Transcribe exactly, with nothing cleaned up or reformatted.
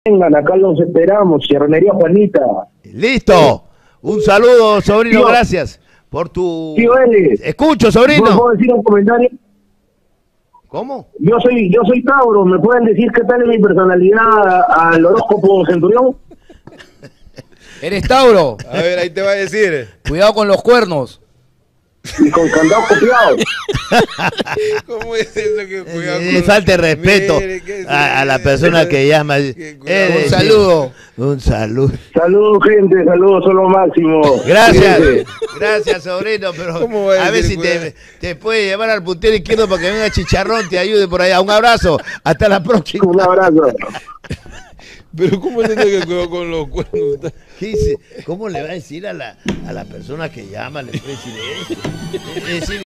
Vengan, acá los esperamos, Ciernería Juanita. Listo. Un saludo, sobrino, Tío, gracias por tu... Tío L. Escucho, sobrino. ¿Me puedo decir un comentario? ¿Cómo? Yo soy yo soy Tauro, ¿me pueden decir qué tal es mi personalidad al horóscopo Centurión? Eres Tauro. A ver, ahí te va a decir. Cuidado con los cuernos. Y con candado copiado. ¿Cómo es eso que cuidado Eh, con... falta de respeto Mire, ¿qué es a, a la eso? persona que llama. Que cuidado. Eh, Un sí. saludo. Un saludo. Saludos, gente, saludos, son lo máximo. Gracias, Cuídense. gracias, sobrino, pero ¿Cómo va a a ver decir, si te, cuidado? te puede llevar al puntero izquierdo para que venga Chicharrón, te ayude por allá. Un abrazo, hasta la próxima. Un abrazo. Pero ¿cómo es eso que cuidado con los cuernos? ¿Qué dice? ¿Cómo le va a decir a la, a la persona que llama al presidente? Es decir,